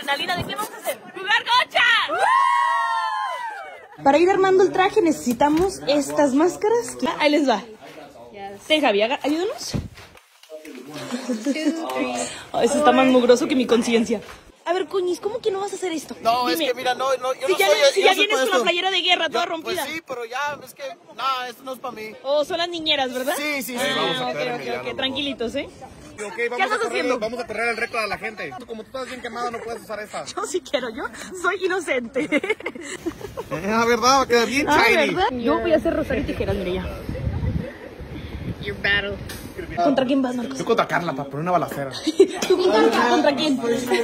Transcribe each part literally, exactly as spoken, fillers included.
adrenalina. ¿De qué vamos a hacer? ¡Jugar gocha! Para ir armando el traje necesitamos estas máscaras. Ahí les va. Ten, Javi, ayúdanos. Oh, eso está más mugroso que mi conciencia. A ver, Coñis, ¿cómo que no vas a hacer esto? No, Dime. es que mira, no, no yo si no ya, soy... Si yo ya no soy vienes con esto. la playera de guerra toda yo, rompida. Pues sí, pero ya, es que... No, esto no es para mí. O oh, son las niñeras, ¿verdad? Sí, sí, sí. Ah, Vamos a ok, ok, ok, tranquilitos, ¿eh? Okay, vamos ¿Qué estás a correr, haciendo? Vamos a correr el récord a la gente. Como tú estás bien quemado, no puedes usar esa. Yo sí quiero, yo soy inocente. La verdad, va a quedar bien Ah, shiny. ¿verdad? Yo voy a hacer rosario y tijeras, mire ya. Your battle. ¿Contra quién vas, Marcos? Yo contra Carla, para poner una balacera. ¿Tú contra, contra quién?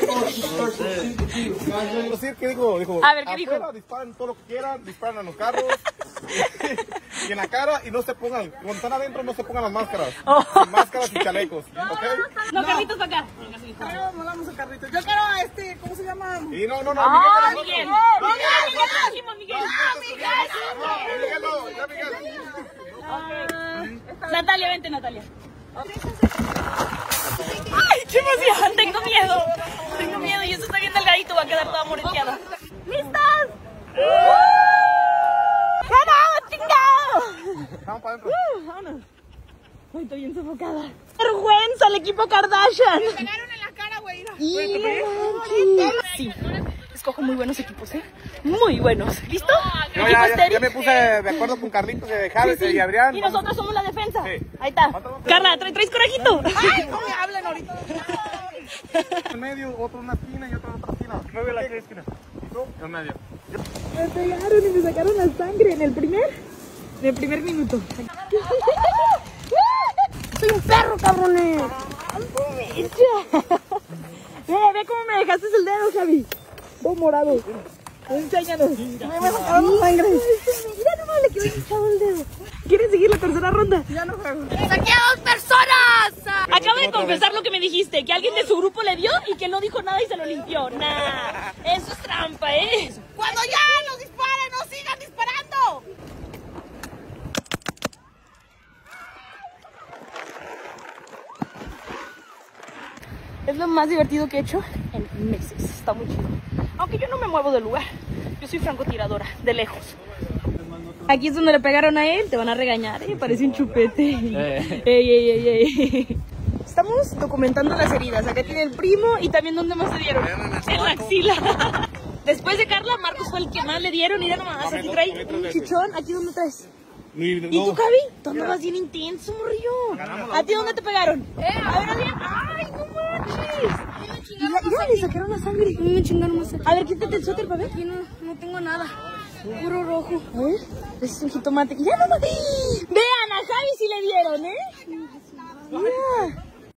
¿Qué dijo? Dijo, A ver, ¿qué dijo? afuera, disparen todo lo que quieran, disparan a los carros. Y en la cara, y no se pongan, cuando están adentro no se pongan las máscaras. Oh. Sin máscaras y chalecos, ¿ok? No, Carlitos, para acá. No, vamos a Carlitos. Yo quiero a este, ¿cómo se llama? Y no, no, no, ¡Ah, Miguel, Miguel! no, ¡Miguel! ¡Miguel! Miguel! no, Miguel, no, ya Miguel. Ah, Natalia, vente, Natalia. ¡Ay, qué emoción! Tengo miedo. Tengo miedo y eso está bien delgadito, va a quedar toda moreteada. ¿Listos? ¡Vamos, chingado! Vamos para adentro. Uh, vámonos. Ay, estoy bien sofocada. ¡Vergüenza al equipo Kardashian! Me pegaron en la cara, güey. Sí, escojo muy buenos equipos, ¿eh? Muy buenos. ¿Listo? Yo Equipo ya, ya, estéril. ya me puse de acuerdo con Carlitos, de Javi Sí, sí. y Adrián. Y nosotros somos la defensa. Sí. Ahí está. Carla, ¿tra ¿traes corajito? Ay, no me hablen ahorita. En medio, otro en una esquina y otro en otra esquina. Mueve la esquina. ¿Y tú? En medio. Me pegaron y me sacaron la sangre en el primer, en el primer minuto. Soy un perro, cabrones. Ve, ve cómo me dejaste el dedo, Javi. Todo morado. Enséñanos. Me sacaron la sangre. Mira nomás, le quedó hinchado el dedo. ¿Quieren seguir la tercera ronda? Ya no juego. ¡Saqué a dos personas! Acaba de confesar lo que me dijiste, que alguien de su grupo le dio y que no dijo nada y se lo limpió. Nah, eso es trampa, ¿eh? Cuando ya nos disparen, no sigan disparando. Es lo más divertido que he hecho en meses. Está muy chido. Aunque yo no me muevo del lugar. Yo soy francotiradora, de lejos. Aquí es donde le pegaron a él. Te van a regañar, ¿eh? Parece un chupete. Eh. Ey, ey, ey, ey. Estamos documentando las heridas. Acá tiene el primo y también dónde más le dieron. En la axila. Después de Carla, Marcos fue el que más le dieron. Mira nomás, aquí trae un chichón. ¿Aquí dónde traes? ¿Y tú, Javi? ¿Tú andabas bien intenso, morrillo? ¿A ti dónde te pegaron? Eh, a ver, a ver. ¡Ay, no manches! Ya, ya le sacaron la sangre. No me chingaron más. A ver, quítate el suéter para ver. Aquí no, no tengo nada. Puro rojo. A ver, ese es un jitomate. ¡Ya no maté! Vean, a Javi sí le dieron, ¿eh?